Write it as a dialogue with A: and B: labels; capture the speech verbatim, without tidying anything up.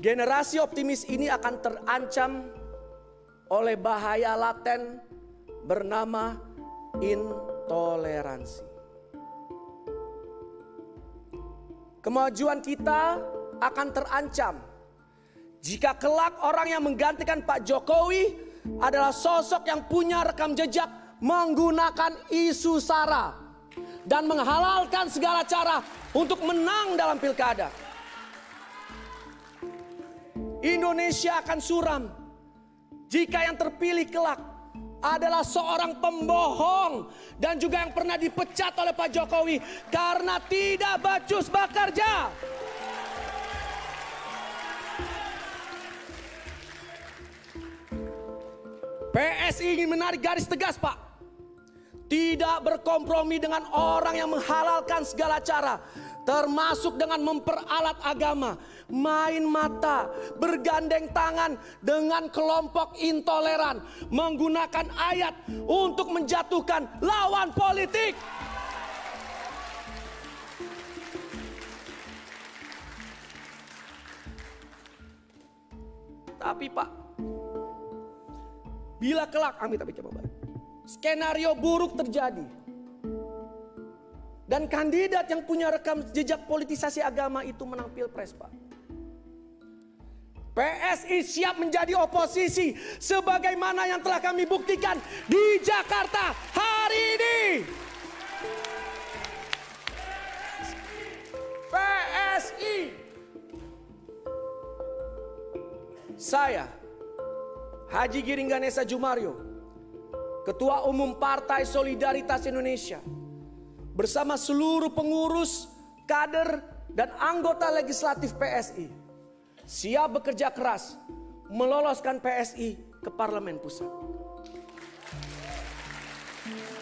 A: Generasi optimis ini akan terancam oleh bahaya laten bernama intoleransi. Kemajuan kita akan terancam jika kelak orang yang menggantikan Pak Jokowi adalah sosok yang punya rekam jejak menggunakan isu SARA dan menghalalkan segala cara untuk menang dalam pilkada. Indonesia akan suram jika yang terpilih kelak adalah seorang pembohong dan juga yang pernah dipecat oleh Pak Jokowi karena tidak becus bekerja. P S I ingin menarik garis tegas, Pak. Tidak berkompromi dengan orang yang menghalalkan segala cara, termasuk dengan memperalat agama, main mata, bergandeng tangan dengan kelompok intoleran, menggunakan ayat untuk menjatuhkan lawan politik. Tapi Pak, bila kelak, amit amit coba balik, skenario buruk terjadi dan kandidat yang punya rekam jejak politisasi agama itu menang pilpres, Pak, P S I siap menjadi oposisi sebagaimana yang telah kami buktikan di Jakarta hari ini. P S I. Saya Haji Giring Ganesa Djumario, Ketua Umum Partai Solidaritas Indonesia, bersama seluruh pengurus, kader, dan anggota legislatif P S I, siap bekerja keras meloloskan P S I ke Parlemen Pusat.